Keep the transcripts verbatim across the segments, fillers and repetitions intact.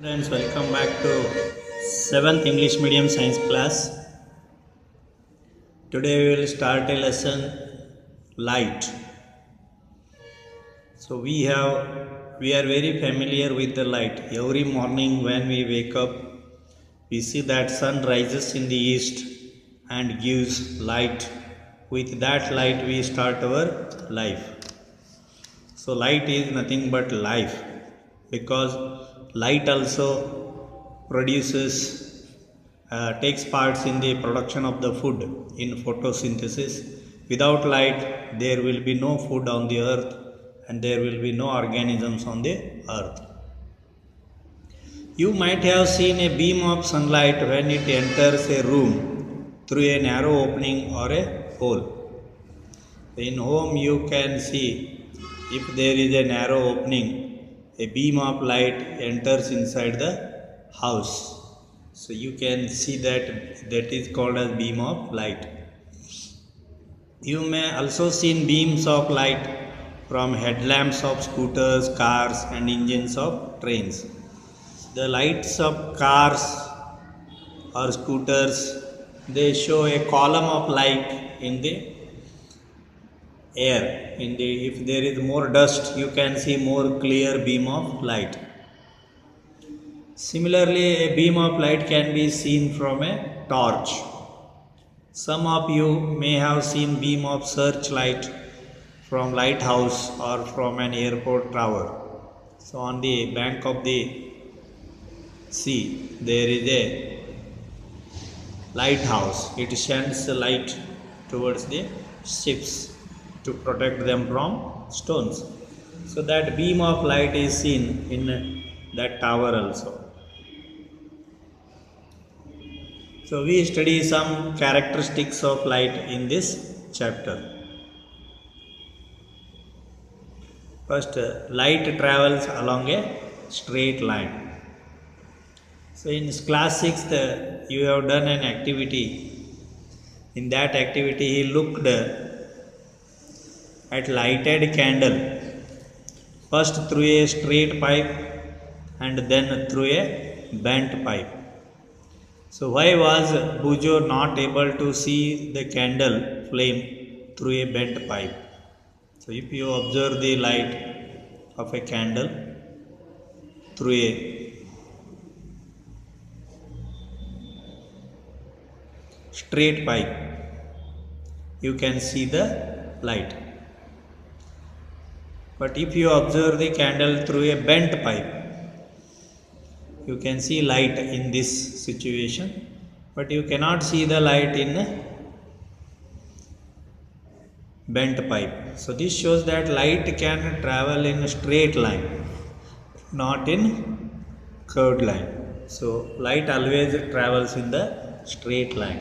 Friends, welcome back to seventh English medium science class. Today we will start a lesson light. So we have we are very familiar with the light. Every morning when we wake up, we see that sun rises in the east and gives light. With that light we start our life. So light is nothing but life, because light also produces uh, takes parts in the production of the food in photosynthesis. Without light there will be no food on the earth and there will be no organisms on the earth. You might have seen a beam of sunlight when it enters a room through a narrow opening or a hole. In home you can see, if there is a narrow opening, a beam of light enters inside the house. So you can see that that is called as beam of light. You may also see beams of light from headlamps of scooters, cars and engines of trains. The lights of cars or scooters, they show a column of light in the air. In the, if there is more dust, you can see more clear beam of light. Similarly, a beam of light can be seen from a torch. Some of you may have seen beam of searchlight from lighthouse or from an airport tower. So on the bank of the sea there is a lighthouse. It shines the light towards the ships to protect them from stones. So that beam of light is seen in that tower also. So we study some characteristics of light in this chapter. First, light travels along a straight line. So in class sixth, you have done an activity. In that activity he looked at lighted candle, first through a straight pipe and then through a bent pipe. So why was Bujo not able to see the candle flame through a bent pipe? So if you observe the light of a candle through a straight pipe, you can see the light. But if you observe the candle through a bent pipe, you can see light in this situation, but you cannot see the light in a bent pipe. So this shows that light can travel in a straight line, not in curved line. So light always travels in the straight line.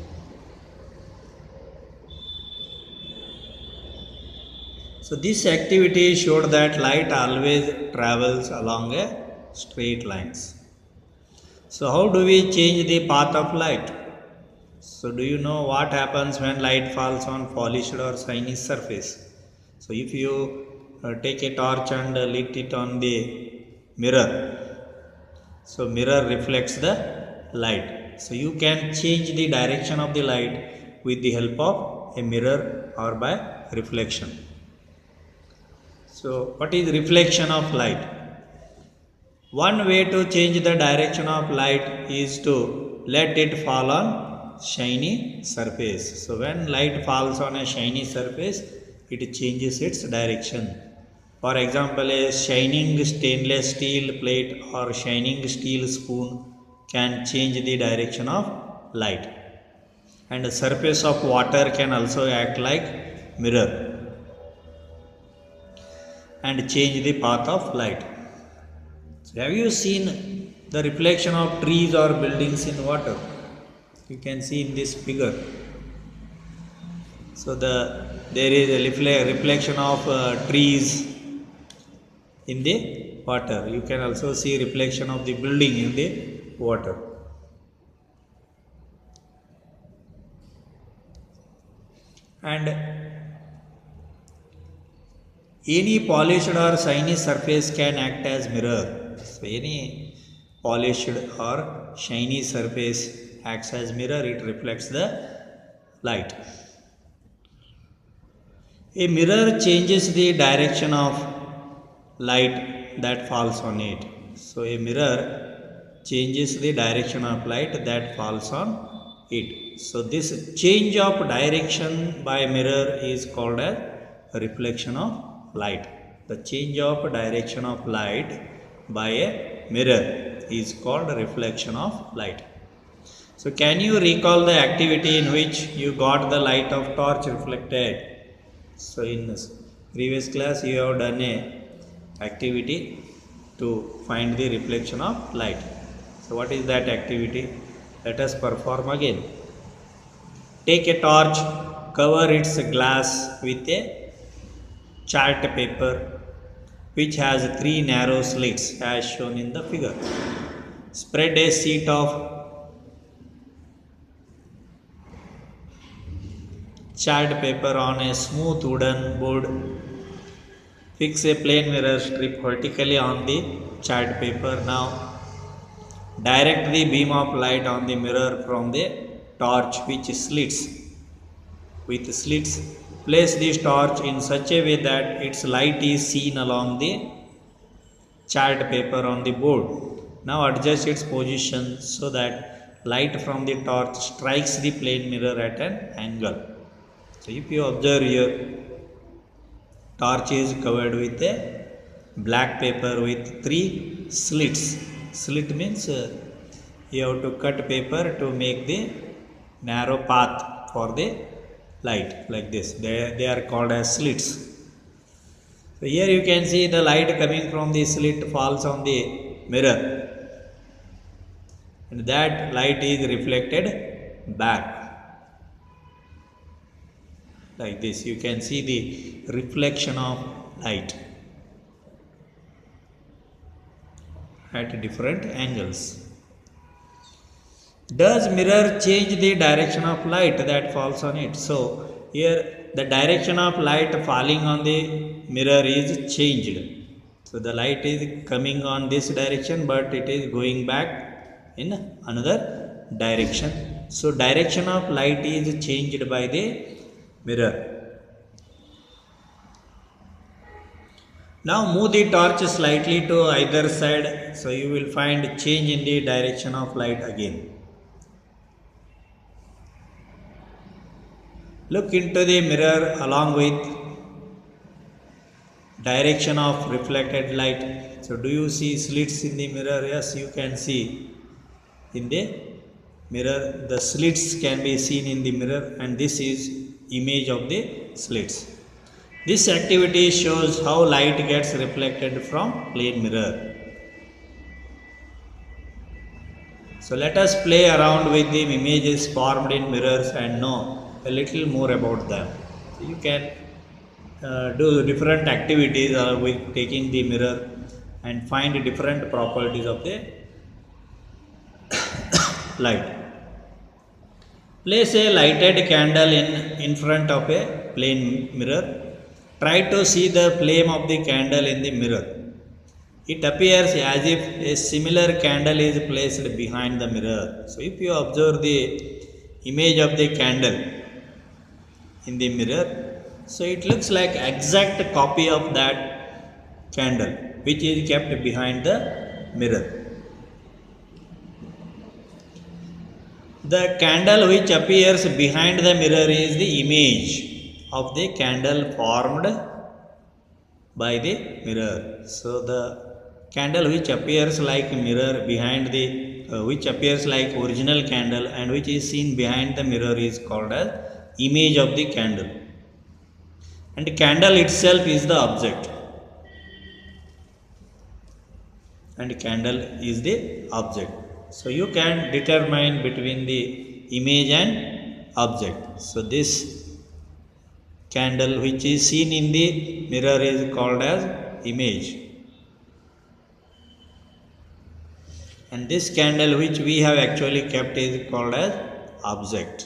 So this activity showed that light always travels along a straight lines. So how do we change the path of light? So do you know what happens when light falls on polished or shiny surface? So if you uh, take a torch and uh, lit it on the mirror, so mirror reflects the light. So you can change the direction of the light with the help of a mirror or by reflection. So what is reflection of light? One way to change the direction of light is to let it fall on shiny surface. So when light falls on a shiny surface, it changes its direction. For example, a shining stainless steel plate or shining steel spoon can change the direction of light. And the surface of water can also act like mirror and change the path of light. So have you seen the reflection of trees or buildings in water? You can see in this figure. So the there is a reflection of uh, trees in the water. You can also see reflection of the building in the water. And any polished or shiny surface can act as mirror. So any polished or shiny surface acts as mirror, it reflects the light. A mirror changes the direction of light that falls on it. So a mirror changes the direction of light that falls on it. So this change of direction by mirror is called as reflection of light. The change of direction of light by a mirror is called reflection of light. So can you recall the activity in which you got the light of torch reflected? So in this previous class you have done a activity to find the reflection of light. So what is that activity? Let us perform again. Take a torch, cover its glass with a chart paper which has three narrow slits as shown in the figure. Spread a sheet of chart paper on a smooth wooden board. Fix a plane mirror strip vertically on the chart paper. Now direct the beam of light on the mirror from the torch which slits. With slits, place this torch in such a way that its light is seen along the chart paper on the board. Now adjust its position so that light from the torch strikes the plane mirror at an angle. So if you observe here, torch is covered with a black paper with three slits. Slit means uh, you have to cut paper to make the narrow path for the light like this. They, they are called as slits. So here you can see the light coming from the slit falls on the mirror, and that light is reflected back. Like this, you can see the reflection of light at different angles. Does mirror change the direction of light that falls on it? So here the direction of light falling on the mirror is changed. So the light is coming on this direction, but it is going back in another direction. So direction of light is changed by the mirror. Now move the torch slightly to either side, so you will find change in the direction of light again. Look into the mirror along with direction of reflected light. So do you see slits in the mirror? Yes, you can see in the mirror. The slits can be seen in the mirror, and this is image of the slits. This activity shows how light gets reflected from plane mirror. So let us play around with the images formed in mirrors and know a little more about them. So you can uh, do different activities uh, with taking the mirror and find different properties of the light. Place a lighted candle in, in front of a plane mirror. Try to see the flame of the candle in the mirror. It appears as if a similar candle is placed behind the mirror. So if you observe the image of the candle in the mirror, so it looks like exact copy of that candle which is kept behind the mirror. The candle which appears behind the mirror is the image of the candle formed by the mirror. So the candle which appears like mirror behind the uh, which appears like original candle and which is seen behind the mirror is called as image of the candle. And the candle itself is the object. And the candle is the object. So you can determine between the image and object. So this candle which is seen in the mirror is called as image. And this candle which we have actually kept is called as object.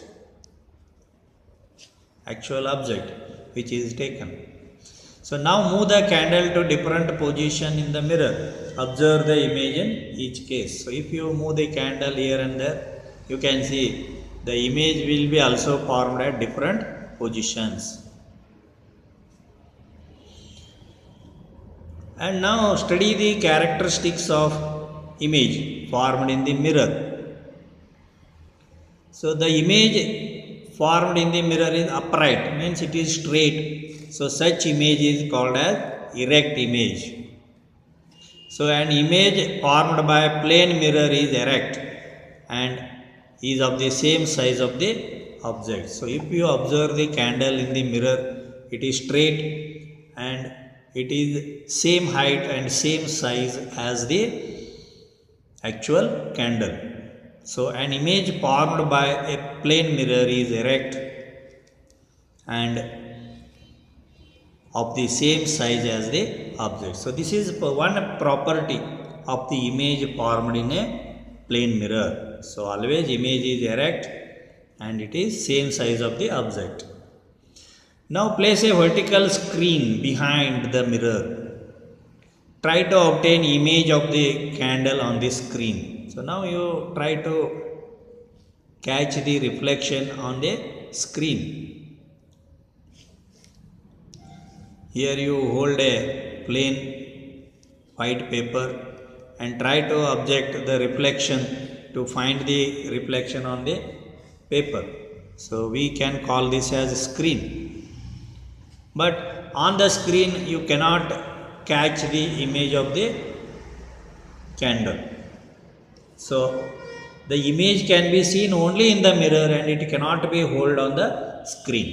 Actual object which is taken. So now move the candle to different position in the mirror. Observe the image in each case. So if you move the candle here and there, you can see the image will be also formed at different positions. And now study the characteristics of image formed in the mirror. So the image formed in the mirror is upright, means it is straight. So such image is called as erect image. So an image formed by a plane mirror is erect and is of the same size of the object. So if you observe the candle in the mirror, it is straight and it is same height and same size as the actual candle. So an image formed by a plane mirror is erect and of the same size as the object. So this is one property of the image formed in a plane mirror. So always image is erect and it is same size of the object. Now place a vertical screen behind the mirror. Try to obtain image of the candle on the screen. So now you try to catch the reflection on the screen. Here you hold a plain white paper and try to object the reflection to find the reflection on the paper. So we can call this as screen. But on the screen you cannot catch the image of the candle. So the image can be seen only in the mirror and it cannot be held on the screen.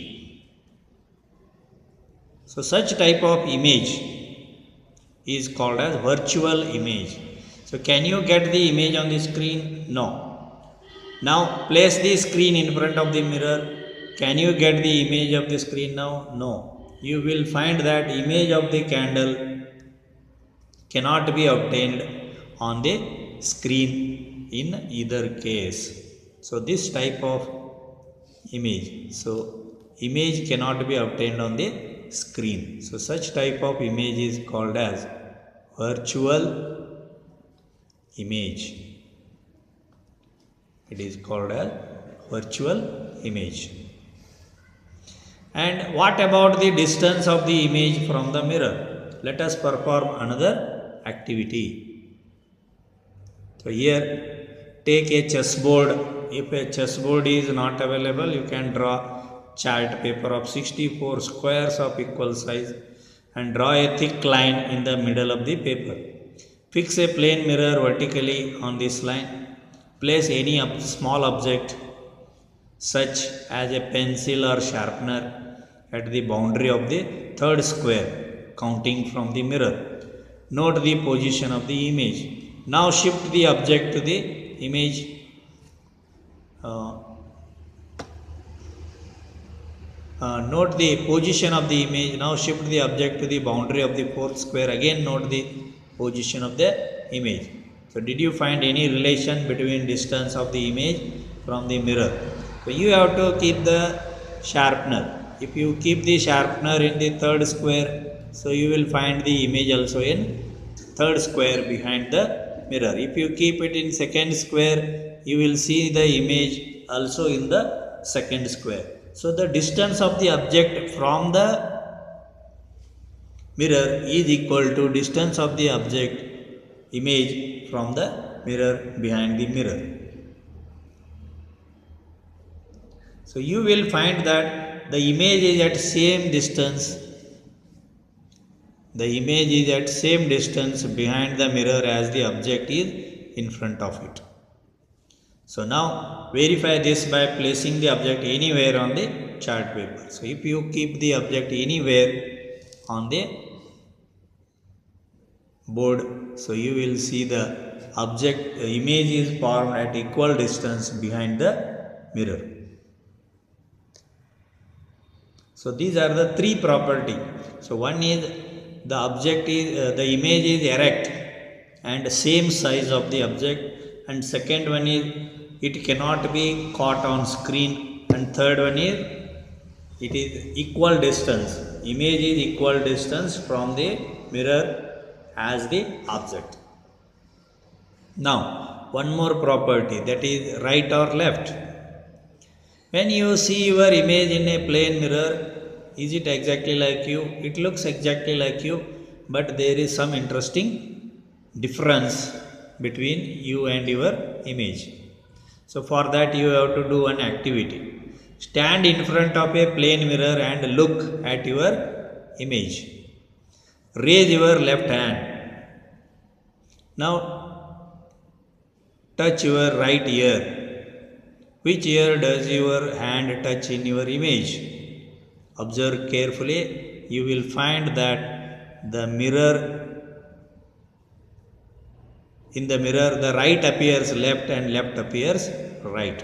So such type of image is called as virtual image. So can you get the image on the screen? No. Now place the screen in front of the mirror. Can you get the image of the screen now? No. You will find that image of the candle cannot be obtained on the screen in either case. So this type of image, so image cannot be obtained on the screen. So such type of image is called as virtual image. It is called as virtual image. And what about the distance of the image from the mirror? Let us perform another activity. So here take a chessboard. If a chessboard is not available, you can draw chart paper of sixty-four squares of equal size and draw a thick line in the middle of the paper. Fix a plane mirror vertically on this line. Place any small object such as a pencil or sharpener at the boundary of the third square counting from the mirror. Note the position of the image. Now shift the object to the image. Uh, uh, note the position of the image. Now shift the object to the boundary of the fourth square. Again note the position of the image. So did you find any relation between distance of the image from the mirror? So you have to keep the sharpener. If you keep the sharpener in the third square, so you will find the image also in third square behind the mirror. If you keep it in second square, you will see the image also in the second square. So the distance of the object from the mirror is equal to distance of the object image from the mirror behind the mirror. So you will find that the image is at same distance. The image is at same distance behind the mirror as the object is in front of it. So now verify this by placing the object anywhere on the chart paper. So if you keep the object anywhere on the board, so you will see the object the image is formed at equal distance behind the mirror. So these are the three property. So one is the object is uh, the image is erect and same size of the object, and second one is it cannot be caught on screen, and third one is it is equal distance. Image is equal distance from the mirror as the object. Now, one more property, that is right or left. When you see your image in a plane mirror, is it exactly like you? It looks exactly like you, but there is some interesting difference between you and your image. So for that you have to do an activity. Stand in front of a plane mirror and look at your image. Raise your left hand. Now touch your right ear. Which ear does your hand touch in your image? Observe carefully. You will find that the mirror, in the mirror, the right appears left and left appears right.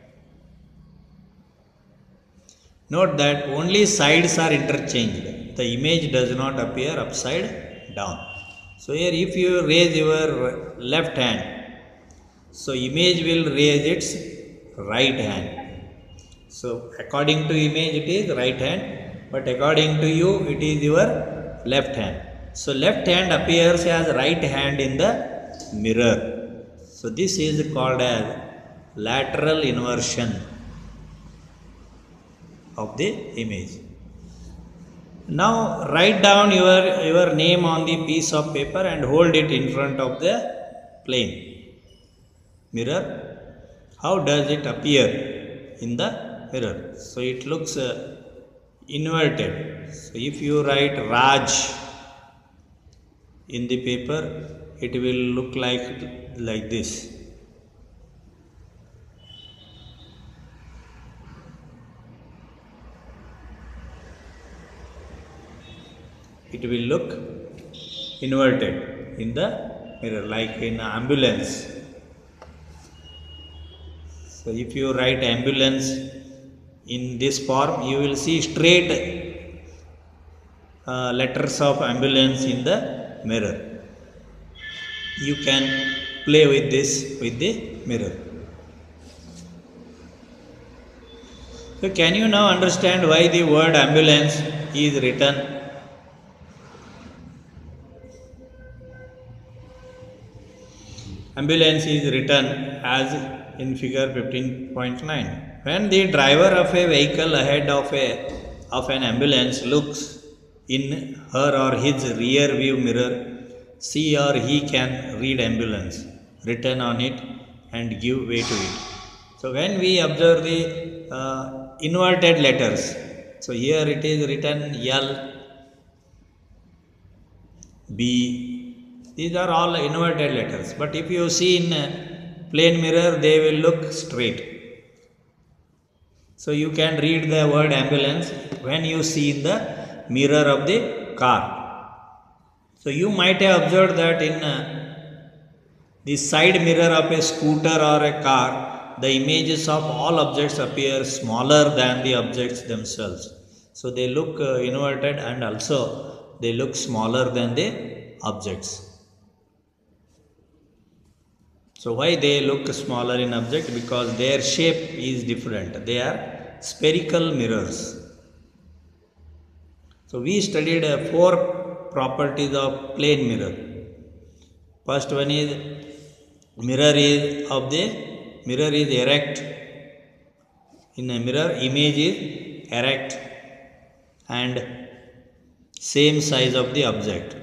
Note that only sides are interchanged. The image does not appear upside down. So here if you raise your left hand, so image will raise its right hand. So according to image it is right hand, but according to you it is your left hand. So left hand appears as right hand in the mirror. So this is called as lateral inversion of the image. Now write down your, your name on the piece of paper and hold it in front of the plane mirror. How does it appear in the mirror? So it looks uh, inverted. So if you write Raj in the paper, it will look like, like this. It will look inverted in the mirror, like in ambulance. So if you write ambulance in this form, you will see straight uh, letters of ambulance in the mirror. You can play with this with the mirror. So can you now understand why the word ambulance is written? Ambulance is written as in figure fifteen point nine. When the driver of a vehicle ahead of a of an ambulance looks in her or his rear view mirror, she or he can read ambulance written on it and give way to it. So when we observe the uh, inverted letters, so here it is written L, B. These are all inverted letters, but if you see in a plane mirror, they will look straight. So you can read the word ambulance when you see in the mirror of the car. So you might have observed that in uh, the side mirror of a scooter or a car, the images of all objects appear smaller than the objects themselves. So they look uh, inverted, and also they look smaller than the objects. So why they look smaller in object? Because their shape is different. They are spherical mirrors. So we studied uh, four properties of plane mirror. First one is mirror is of the mirror is erect. In a mirror, image is erect and same size of the object.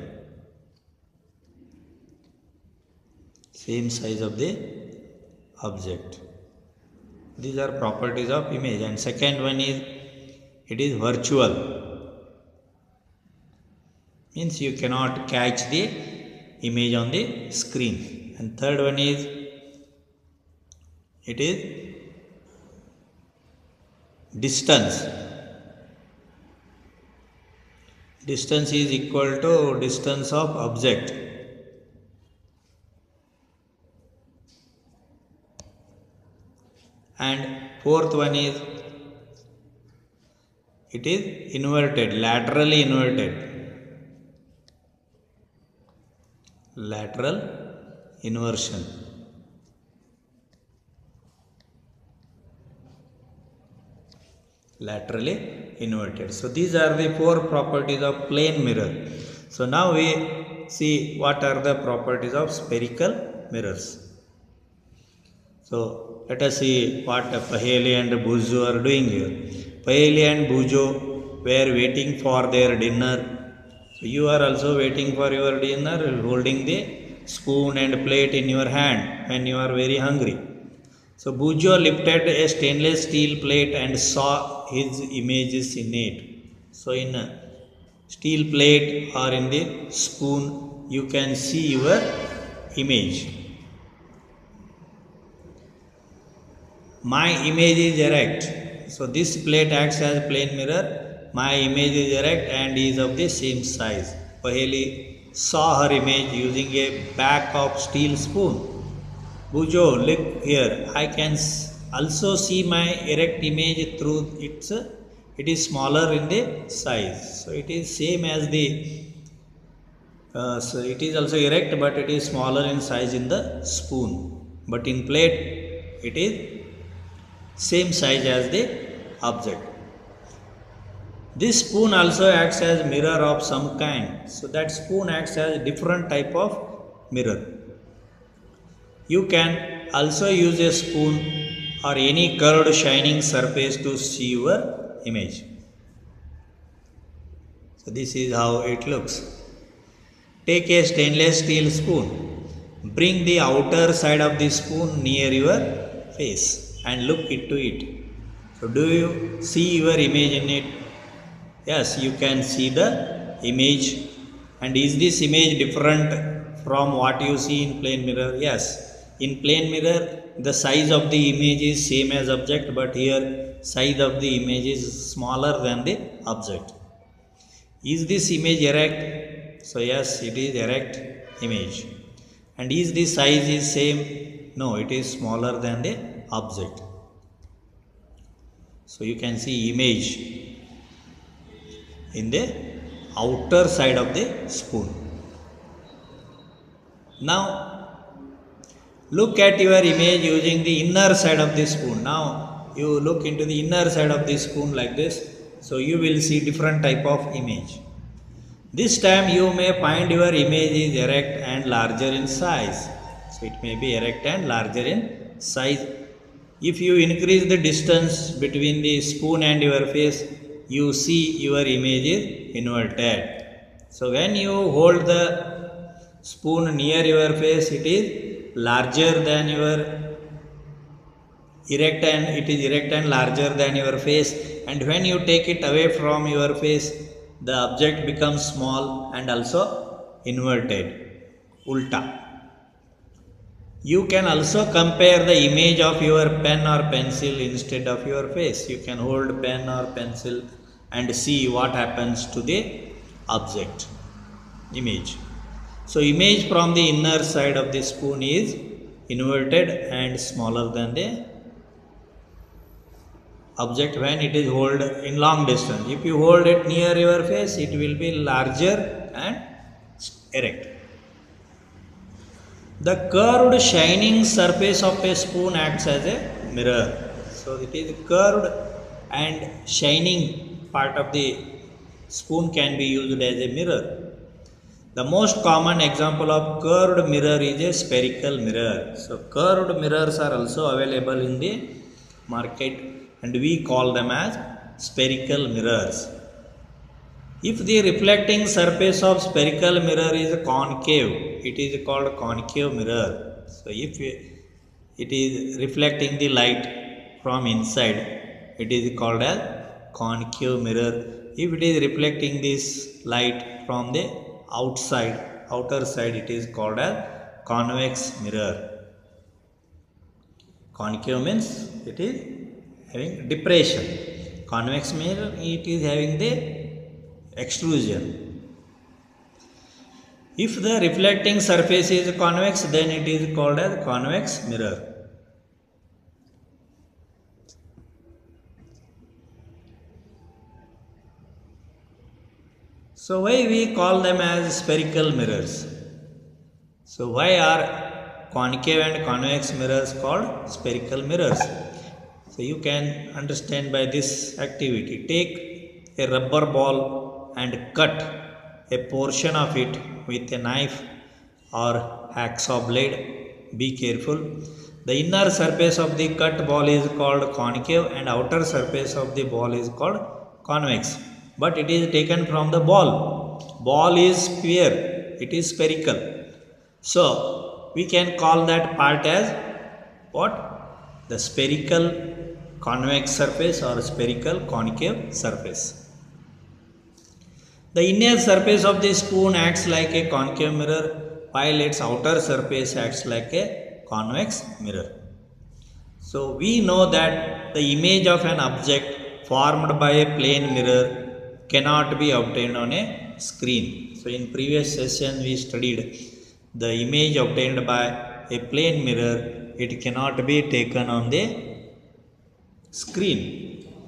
Same size of the object. These are properties of image. And second one is it is virtual. Means you cannot catch the image on the screen. And third one is it is distance. Distance is equal to distance of object. And fourth one is it is inverted, laterally inverted. Lateral inversion. Laterally inverted. So these are the four properties of plane mirror. So now we see what are the properties of spherical mirrors. So let us see what Paheli and Bujo are doing here. Paheli and Bujo were waiting for their dinner. So you are also waiting for your dinner, holding the spoon and plate in your hand when you are very hungry. So Bujo lifted a stainless steel plate and saw his images in it. So in a steel plate or in the spoon, you can see your image. My image is erect. So this plate acts as a plane mirror. My image is erect and is of the same size. Paheli saw her image using a back of steel spoon. Bujo, look here. I can also see my erect image through its. It is smaller in the size. So it is same as the. Uh, so it is also erect, but it is smaller in size in the spoon. But in plate, it is same size as the object. This spoon also acts as mirror of some kind. So that spoon acts as a different type of mirror. You can also use a spoon or any curved shining surface to see your image. So this is how it looks. Take a stainless steel spoon. Bring the outer side of the spoon near your face and look into it. So do you see your image in it? Yes, you can see the image. And is this image different from what you see in plane mirror? Yes. In plane mirror, the size of the image is same as object, but here size of the image is smaller than the object. Is this image erect? So yes, it is erect image. And is the size is same? No, it is smaller than the object. So you can see image in the outer side of the spoon. Now look at your image using the inner side of the spoon. Now you look into the inner side of the spoon like this. So you will see different type of image. This time you may find your image is erect and larger in size. So it may be erect and larger in size. If you increase the distance between the spoon and your face, you see your image is inverted. So when you hold the spoon near your face, it is larger than your erect and it is erect and larger than your face. And when you take it away from your face, the object becomes small and also inverted, ulta. You can also compare the image of your pen or pencil instead of your face. You can hold pen or pencil and see what happens to the object, image. So image from the inner side of the spoon is inverted and smaller than the object when it is held in long distance. If you hold it near your face, it will be larger and erect. The curved shining surface of a spoon acts as a mirror. So it is curved and shining part of the spoon can be used as a mirror. The most common example of curved mirror is a spherical mirror. So curved mirrors are also available in the market and we call them as spherical mirrors. If the reflecting surface of spherical mirror is concave, it is called concave mirror. So if it is reflecting the light from inside, it is called as concave mirror. If it is reflecting this light from the outside, outer side, it is called as convex mirror. Concave means it is having depression. Convex mirror, it is having the extrusion. If the reflecting surface is convex, then it is called as convex mirror. So why we call them as spherical mirrors? So why are concave and convex mirrors called spherical mirrors? So you can understand by this activity. Take a rubber ball and cut a portion of it with a knife or hacksaw blade Be careful. The inner surface of the cut ball is called concave and outer surface of the ball is called convex. But it is taken from the ball. Ball is sphere. It is spherical. So we can call that part as what? The spherical convex surface or spherical concave surface. The inner surface of the spoon acts like a concave mirror, while its outer surface acts like a convex mirror. So we know that the image of an object formed by a plane mirror cannot be obtained on a screen. So in previous session we studied the image obtained by a plane mirror, it cannot be taken on the screen.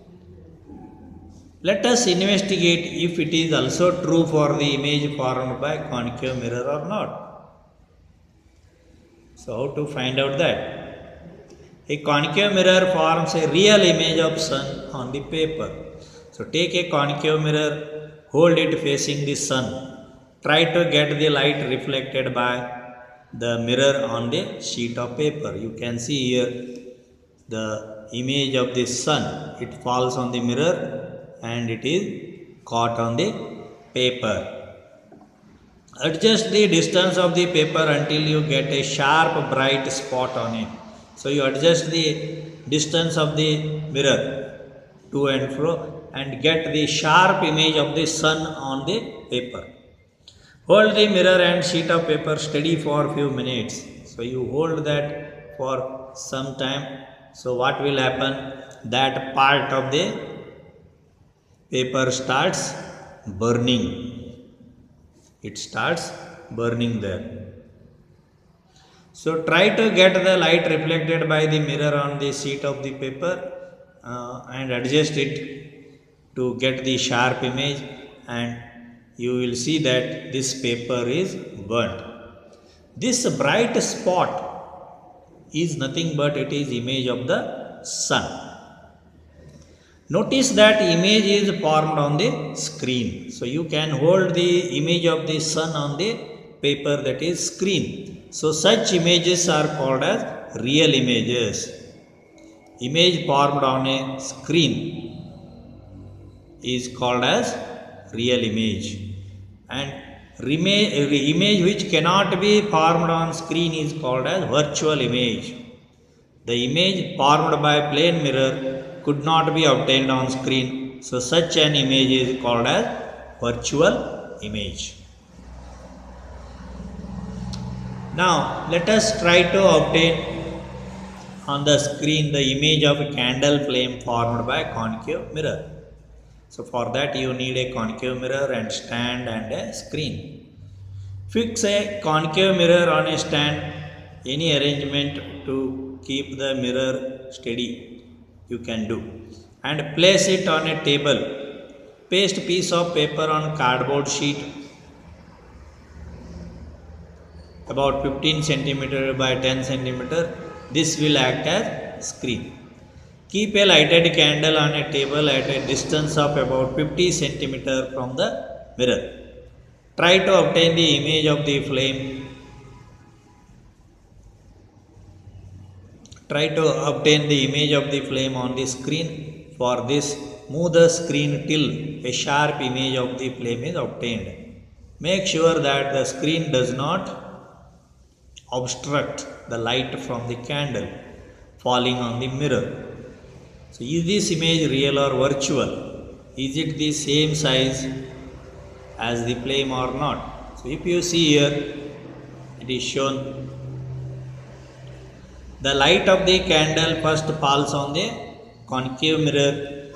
Let us investigate if it is also true for the image formed by concave mirror or not. So how to find out that? A concave mirror forms a real image of sun on the paper. So take a concave mirror, hold it facing the sun. Try to get the light reflected by the mirror on the sheet of paper. You can see here the image of the sun. It falls on the mirror and it is caught on the paper. Adjust the distance of the paper until you get a sharp bright spot on it. So you adjust the distance of the mirror to and fro and get the sharp image of the sun on the paper. Hold the mirror and sheet of paper steady for a few minutes. So you hold that for some time. So what will happen? That part of the paper starts burning. It starts burning there. So try to get the light reflected by the mirror on the sheet of the paper uh, and adjust it to get the sharp image, and you will see that this paper is burnt. This bright spot is nothing but it is image of the sun. Notice that image is formed on the screen. So you can hold the image of the sun on the paper, that is screen. So such images are called as real images. Image formed on a screen is called as real image. And image which cannot be formed on screen is called as virtual image. The image formed by plane mirror could not be obtained on screen, so such an image is called as virtual image. Now let us try to obtain on the screen the image of a candle flame formed by concave mirror. So for that you need a concave mirror and stand and a screen. Fix a concave mirror on a stand. Any arrangement to keep the mirror steady you can do, and place it on a table. Paste piece of paper on cardboard sheet about fifteen centimeter by ten centimeter. This will act as screen. Keep a lighted candle on a table at a distance of about fifty centimeter from the mirror. Try to obtain the image of the flame. Try to obtain the image of the flame on the screen. For this, move the screen till a sharp image of the flame is obtained. Make sure that the screen does not obstruct the light from the candle falling on the mirror. So is this image real or virtual? Is it the same size as the flame or not? So if you see here, it is shown the light of the candle first falls on the concave mirror,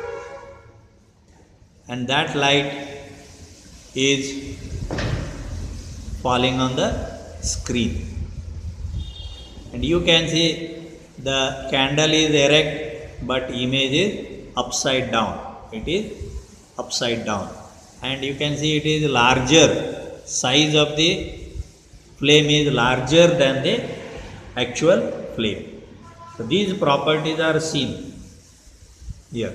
and that light is falling on the screen. And you can see the candle is erect but image is upside down. It is upside down. And you can see it is larger. Size of the flame is larger than the actual flame. So these properties are seen here.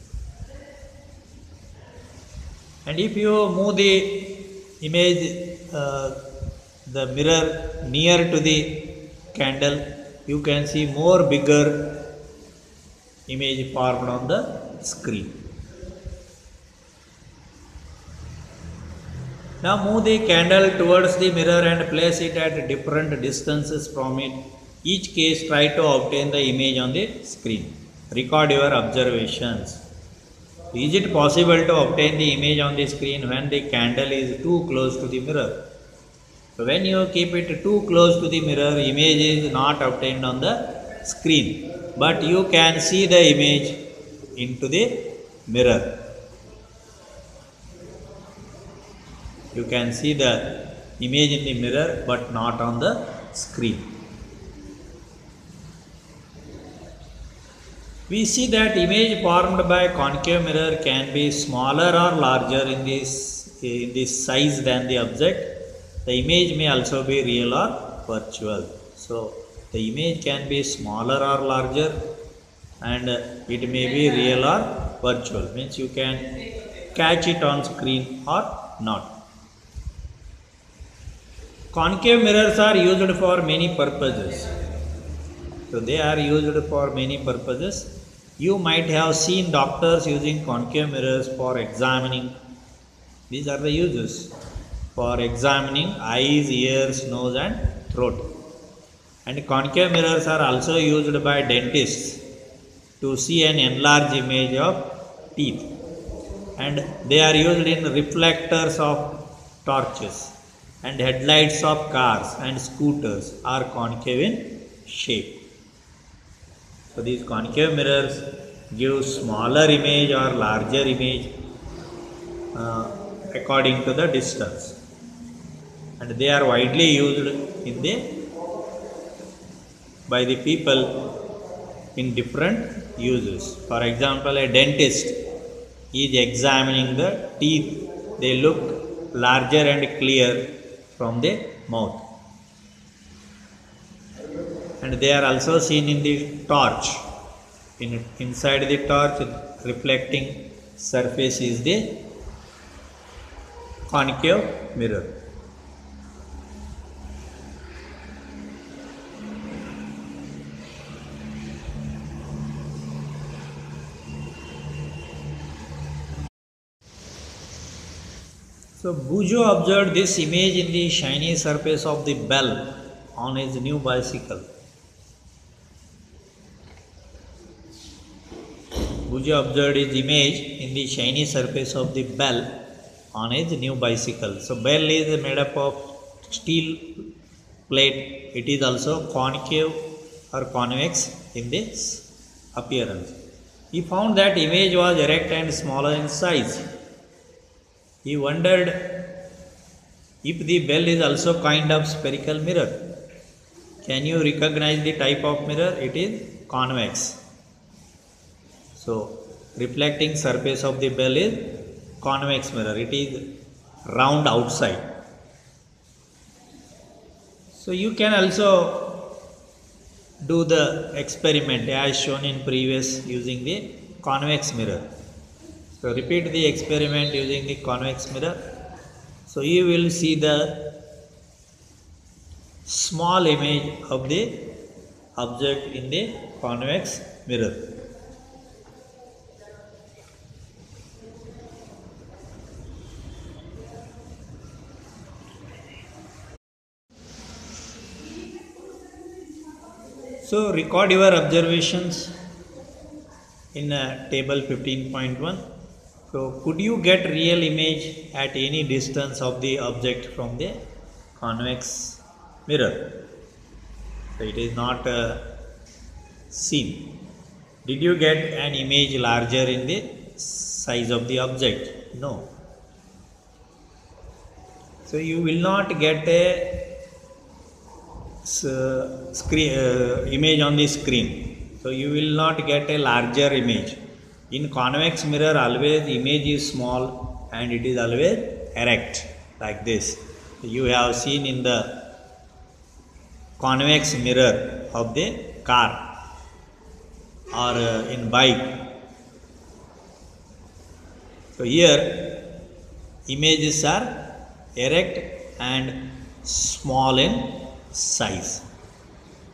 And if you move the image, uh, the mirror near to the candle, you can see more bigger image formed on the screen. Now move the candle towards the mirror and place it at different distances from it. Each case try to obtain the image on the screen. Record your observations. Is it possible to obtain the image on the screen when the candle is too close to the mirror? So when you keep it too close to the mirror, image is not obtained on the screen, but you can see the image into the mirror. You can see the image in the mirror but not on the screen. We see that image formed by concave mirror can be smaller or larger in this, in this size than the object. The image may also be real or virtual. So the image can be smaller or larger, and it may be real or virtual. Means you can catch it on screen or not. Concave mirrors are used for many purposes. So they are used for many purposes. You might have seen doctors using concave mirrors for examining. These are the uses for examining eyes, ears, nose and throat. And concave mirrors are also used by dentists to see an enlarged image of teeth. And they are used in reflectors of torches, and headlights of cars and scooters are concave in shape. So these concave mirrors give smaller image or larger image uh, according to the distance, and they are widely used in the by the people in different uses. For example, a dentist is examining the teeth. They look larger and clear from the mouth, and they are also seen in the torch. In inside the torch, reflecting surface is the concave mirror. So Bujo observed this image in the shiny surface of the bell on his new bicycle. Bujo observed his image in the shiny surface of the bell on his new bicycle. So bell is made up of steel plate. It is also concave or convex in this appearance. He found that image was erect and smaller in size. He wondered if the bell is also kind of spherical mirror. Can you recognize the type of mirror? It is convex. So reflecting surface of the bell is convex mirror. It is round outside. So you can also do the experiment as shown in previous using the convex mirror. So repeat the experiment using the convex mirror. So you will see the small image of the object in the convex mirror. So record your observations in uh, table fifteen point one. So could you get real image at any distance of the object from the convex mirror? So it is not uh, seen. Did you get an image larger in the size of the object? No. So you will not get a uh, screen, uh, image on the screen. So you will not get a larger image. In convex mirror, always image is small and it is always erect like this. You have seen in the convex mirror of the car or uh, in bike. So here images are erect and small in size.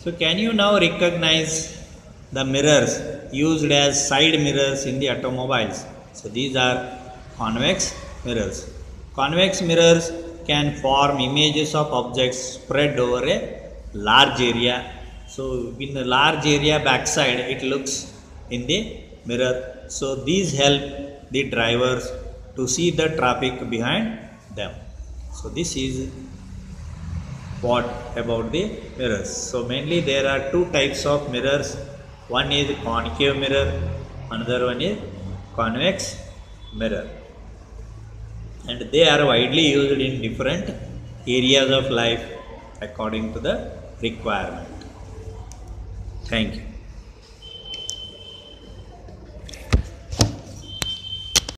So can you now recognize the mirrors used as side mirrors in the automobiles? So these are convex mirrors. Convex mirrors can form images of objects spread over a large area. So in the large area backside it looks in the mirror. So these help the drivers to see the traffic behind them. So this is what about the mirrors. So mainly there are two types of mirrors. One is concave mirror, another one is convex mirror, and they are widely used in different areas of life according to the requirement. Thank you.